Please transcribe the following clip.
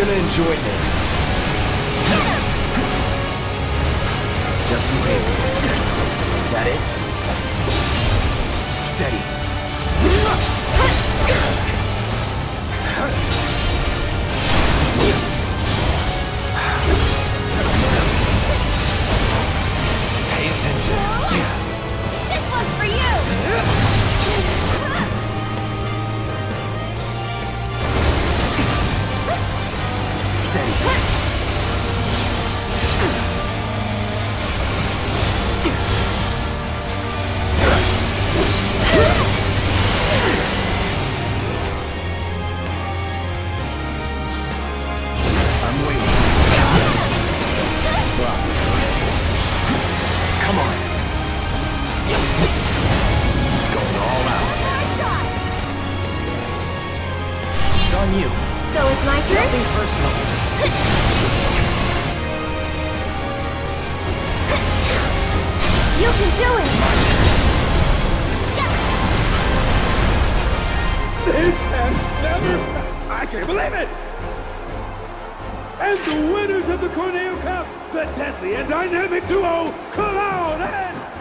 gonna enjoy this. Just in case. That it? Steady. Pay attention. This one's for you! Steady. I'm waiting. Drop. Come on. Going all out. It's on you. So it's my turn? Nothing personal. You can do it! This has never... I can't believe it! And the winners of the Corneo Cup, the deadly and dynamic duo, Cloud and...